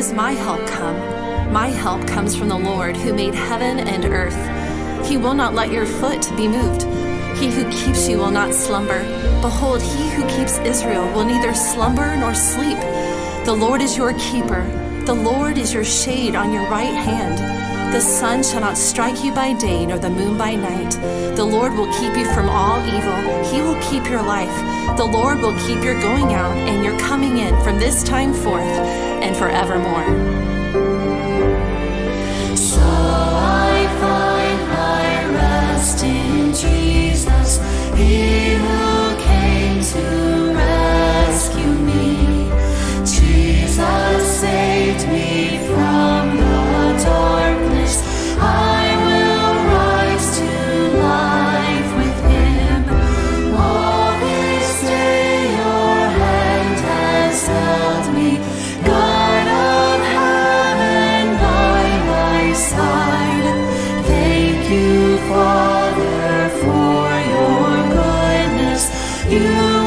does my help come? My help comes from the Lord who made heaven and earth. He will not let your foot be moved. He who keeps you will not slumber. Behold, he who keeps Israel will neither slumber nor sleep. The Lord is your keeper. The Lord is your shade on your right hand. The sun shall not strike you by day, nor the moon by night. The Lord will keep you from all evil. He will keep your life. The Lord will keep your going out and your coming in from this time forth and forevermore. So I find my rest in Jesus, He who came to rescue me. Jesus saved me from the darkness. I will rise to life with Him. All this day your hand has held me. God of heaven by my side. Thank you, Father, for your goodness. You